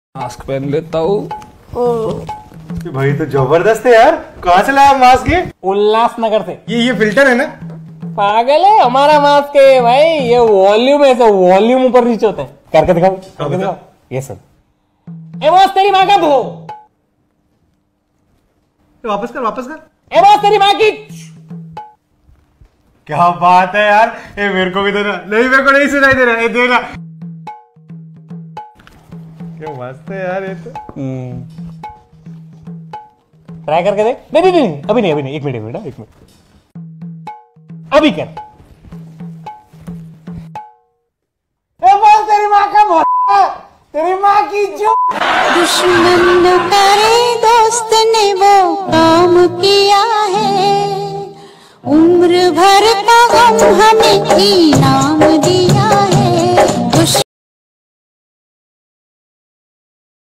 Mask पहन लेता हूँ। भाई तो जबरदस्त है यार। कहाँ से लाया मास्क ये? उल्लासनगर से। ये फिल्टर है ना? पागल है, हमारा मास्क है भाई। ये वॉल्यूम है, तो वॉल्यूम ऊपर नीचे होता है। करके दिखाओ, करके दिखाओ। ये सब ए बॉस तेरी माँ का भो। वापस कर, वापस कर। ए बॉस तेरी माँ की। क्या बात है यार। ए मेरे को भी देना। नहीं, मेरे को नहीं सुनाई दे रहा है, देना। क्या मस्त है यार ये तो। ट्राई करके देख। नहीं नहीं नहीं, अभी नहीं, अभी नहीं। एक मिनट, एक मिनट। अभी कर। ए बॉस तेरी माँ का भो। तेरी माँ की जो दुश्मन न करे दोस्त ने वो काम किया है, उम्र भर का गम हमें इनाम दिया।